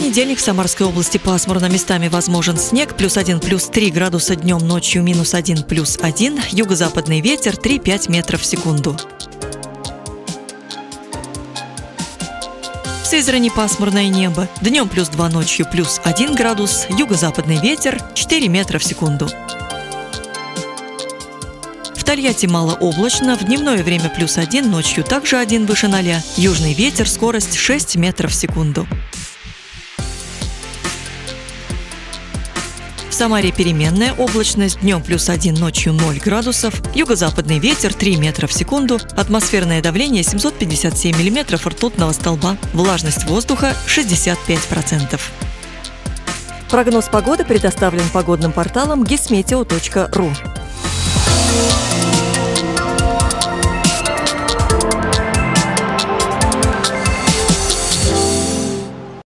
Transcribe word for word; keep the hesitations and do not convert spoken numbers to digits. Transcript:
понедельник в Самарской области пасмурно, местами возможен снег, плюс один, плюс три градуса днем, ночью минус один, плюс один, юго-западный ветер три-пять метров в секунду. В Сызрани пасмурное небо, днем плюс два, ночью плюс один градус, юго-западный ветер четыре метра в секунду. В Тольятти малооблачно, в дневное время плюс один, ночью также один выше ноля, южный ветер, скорость шесть метров в секунду. В Самаре переменная облачность, днем плюс один, ночью ноль градусов, юго-западный ветер три метра в секунду, атмосферное давление семьсот пятьдесят семь миллиметров ртутного столба, влажность воздуха шестьдесят пять процентов. Прогноз погоды предоставлен погодным порталом гисметео точка ру.